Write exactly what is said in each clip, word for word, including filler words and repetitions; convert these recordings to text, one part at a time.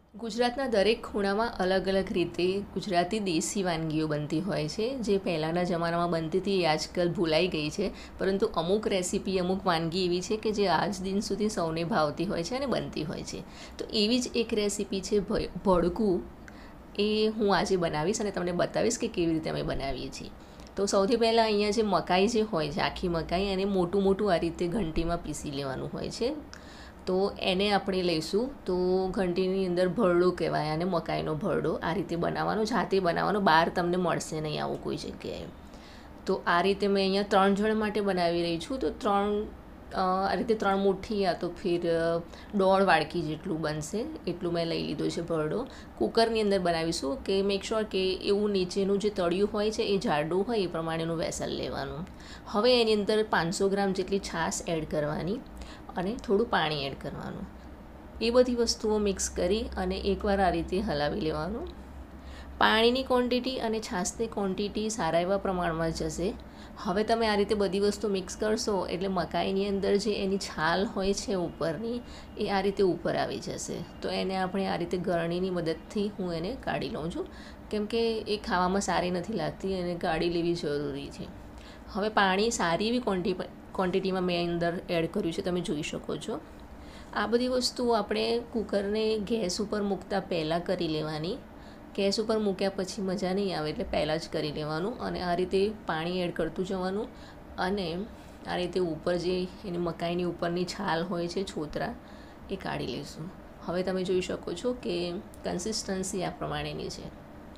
ગુજરાતના દરેક ખૂણામાં અલગ અલગ રીતે ગુજરાતી દેશી વાનગીઓ બનતી હોય છે. જે પહેલાંના જમાનામાં બનતી હતી એ આજકાલ ભૂલાઈ ગઈ છે, પરંતુ અમુક રેસીપી, અમુક વાનગી એવી છે કે જે આજ દિન સુધી સૌને ભાવતી હોય છે અને બનતી હોય છે. તો એવી જ એક રેસીપી છે ભડકું. એ હું આજે બનાવીશ અને તમને બતાવીશ કે કેવી રીતે અમે બનાવીએ છીએ. તો સૌથી પહેલાં અહીંયા જે મકાઈ જે હોય છે, આખી મકાઈ, એને મોટું મોટું આ રીતે ઘંટીમાં પીસી લેવાનું હોય છે. તો એને આપણે લઈશું. તો ઘંટીની અંદર ભરડો કહેવાય અને મકાઈનો ભરડો આ રીતે બનાવવાનો, જાતે બનાવવાનો, બહાર તમને મળશે નહીં આવું કોઈ જગ્યાએ. તો આ રીતે મેં અહીંયા ત્રણ જણ માટે બનાવી રહી છું. તો ત્રણ આ રીતે ત્રણ મુઠ્ઠી યા તો ફિર દોઢ વાડકી જેટલું બનશે એટલું મેં લઈ લીધો છે ભરડો. કુકરની અંદર બનાવીશું કે મેક શ્યોર કે એવું નીચેનું જે તળિયું હોય છે એ જાડું હોય એ પ્રમાણેનું વેસલ લેવાનું. હવે એની અંદર પાંચસો ગ્રામ જેટલી છાશ એડ કરવાની અને થોડું પાણી એડ કરવાનું. એ બધી વસ્તુઓ મિક્સ કરી અને એકવાર આ રીતે હલાવી લેવાનું. પાણીની ક્વોન્ટિટી અને છાશની ક્વોન્ટિટી સારા એવા પ્રમાણમાં જશે. હવે તમે આ રીતે બધી વસ્તુ મિક્સ કરશો એટલે મકાઈની અંદર જે એની છાલ હોય છે ઉપરની, એ આ રીતે ઉપર આવી જશે. તો એને આપણે આ રીતે ગરણીની મદદથી હું એને કાઢી લઉં છું, કેમ કે એ ખાવામાં સારી નથી લાગતી અને કાઢી લેવી જરૂરી છે. હવે પાણી સારી એવી ક્વોન્ટિટી ક્વોન્ટિટીમાં મેં અંદર એડ કર્યું છે, તમે જોઈ શકો છો. આ બધી વસ્તુઓ આપણે કુકરને ગેસ ઉપર મૂકતા પહેલાં કરી લેવાની. ગેસ ઉપર મૂક્યા પછી મજા નહીં આવે એટલે પહેલાં જ કરી લેવાનું. અને આ રીતે પાણી એડ કરતું જવાનું અને આ રીતે ઉપર જે એની મકાઈની ઉપરની છાલ હોય છે, છોતરા, એ કાઢી લઈશું. હવે તમે જોઈ શકો છો કે કન્સિસ્ટન્સી આ પ્રમાણેની છે.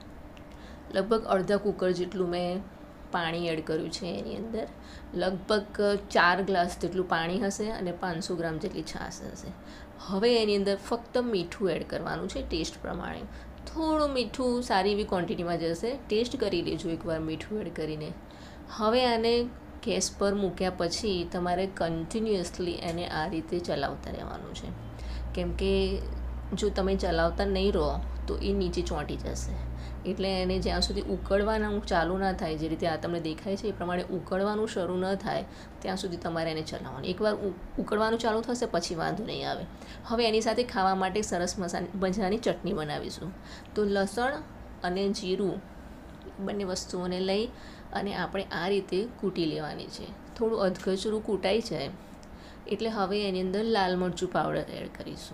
લગભગ અડધા કુકર જેટલું મેં પાણી એડ કર્યું છે. એની અંદર લગભગ ચાર ગ્લાસ જેટલું પાણી હશે અને પાંચસો ગ્રામ જેટલી છાશ હશે. હવે એની અંદર ફક્ત મીઠું એડ કરવાનું છે ટેસ્ટ પ્રમાણે. થોડું મીઠું સારી એવી ક્વોન્ટિટીમાં જશે. ટેસ્ટ કરી લેજો એકવાર મીઠું એડ કરીને. હવે આને ગેસ પર મૂક્યા પછી તમારે કન્ટિન્યુઅસલી એને આ રીતે ચલાવતા રહેવાનું છે, કેમ કે જો તમે ચલાવતા નહીં રહો તો એ નીચે ચોંટી જશે. એટલે એને જ્યાં સુધી ઉકળવાનું ચાલુ ના થાય, જે રીતે આ તમને દેખાય છે એ પ્રમાણે ઉકળવાનું શરૂ ન થાય ત્યાં સુધી તમારે એને ચલાવવાનું. એકવાર ઉકળવાનું ચાલુ થશે પછી વાંધો નહીં આવે. હવે એની સાથે ખાવા માટે સરસ મસાલા મજાની ચટણી બનાવીશું. તો લસણ અને જીરું બંને વસ્તુઓને લઈ અને આપણે આ રીતે કૂટી લેવાની છે. થોડું અધકચરું કૂટાઈ જાય એટલે હવે એની અંદર લાલ મરચું પાવડર એડ કરીશું.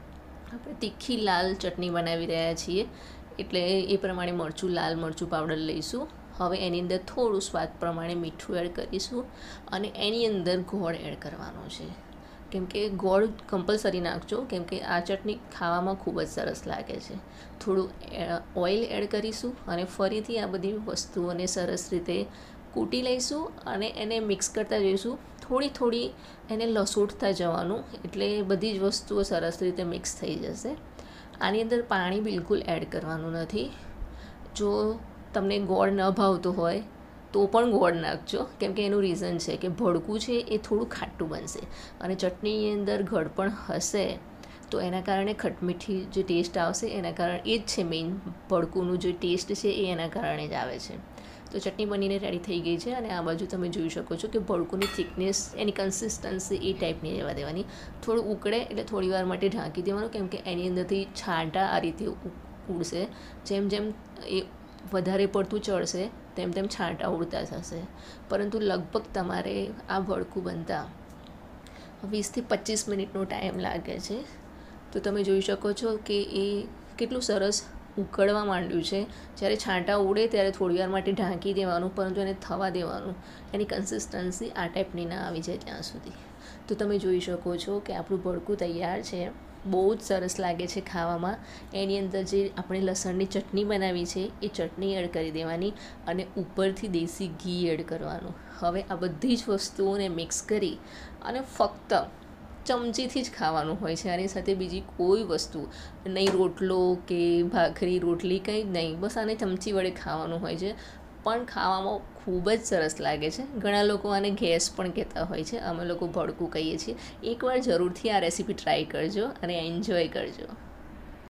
આપણે તીખી લાલ ચટણી બનાવી રહ્યા છીએ એટલે એ પ્રમાણે મરચું, લાલ મરચું પાવડર લઈશું. હવે એની અંદર થોડું સ્વાદ પ્રમાણે મીઠું એડ કરીશું અને એની અંદર ગોળ એડ કરવાનો છે. કેમ કે ગોળ કમ્પલસરી નાખજો, કેમ કે આ ચટણી ખાવામાં ખૂબ જ સરસ લાગે છે. થોડું ઓઇલ એડ કરીશું અને ફરીથી આ બધી વસ્તુઓને સરસ રીતે કૂટી લઈશું અને એને મિક્સ કરતા જઈશું. થોડી થોડી એને લસોટતા જવાનું એટલે બધી જ વસ્તુઓ સરસ રીતે મિક્સ થઈ જશે. આની અંદર પાણી બિલકુલ એડ કરવાનું નથી. જો તમને ગોળ ન ભાવતો હોય તો પણ ગોળ નાખજો, કેમ કે એનું રીઝન છે કે ભડકું છે એ થોડું ખાટું બનશે અને ચટણીની અંદર ગળપણ હશે તો એના કારણે ખટમીઠી જે ટેસ્ટ આવશે એના કારણે એ જ છે મેઇન. ભડકુંનું જે ટેસ્ટ છે એ એના કારણે જ આવે છે. તો ચટણી બનીને રેડી થઈ ગઈ છે અને આ બાજુ તમે જોઈ શકો છો કે ભડકુંની થિકનેસ, એની કન્સિસ્ટન્સી એ ટાઈપની રહેવા દેવાની. થોડું ઉકળે એટલે થોડી વાર માટે ઢાંકી દેવાનું, કેમ કે એની અંદરથી છાંટા આ રીતે ઉડશે. જેમ જેમ એ વધારે પડતું ચડશે તેમ તેમ છાંટા ઉડતા થશે. પરંતુ લગભગ તમારે આ ભડકું બનતા વીસથી પચીસ મિનિટનો ટાઈમ લાગે છે. તો તમે જોઈ શકો છો કે એ કેટલું સરસ ઉકળવા માંડ્યું છે. જ્યારે છાંટા ઉડે ત્યારે થોડી વાર માટે ઢાંકી દેવાનું, પરંતુ એને થવા દેવાનું. એની કન્સિસ્ટન્સી આ ટાઈપની ના આવી જાય ત્યાં સુધી. તો તમે જોઈ શકો છો કે આપણું ભડકું તૈયાર છે. બહુ જ સરસ લાગે છે ખાવામાં. એની અંદર જે આપણે લસણની ચટણી બનાવી છે એ ચટણી એડ કરી દેવાની અને ઉપરથી દેશી ઘી એડ કરવાનું. હવે આ બધી જ વસ્તુઓને મિક્સ કરી અને ફક્ત ચમચીથી જ ખાવાનું હોય છે. આની સાથે બીજી કોઈ વસ્તુ નહીં, રોટલો કે ભાખરી, રોટલી કંઈ જ નહીં. બસ આને ચમચી વડે ખાવાનું હોય છે. પણ ખાવામાં ખૂબ જ સરસ લાગે છે. ઘણા લોકો આને ગેસ પણ કહેતા હોય છે. અમે લોકો ભડકું કહીએ છીએ. એકવાર જરૂરથી આ રેસીપી ટ્રાય કરજો અને એન્જોય કરજો.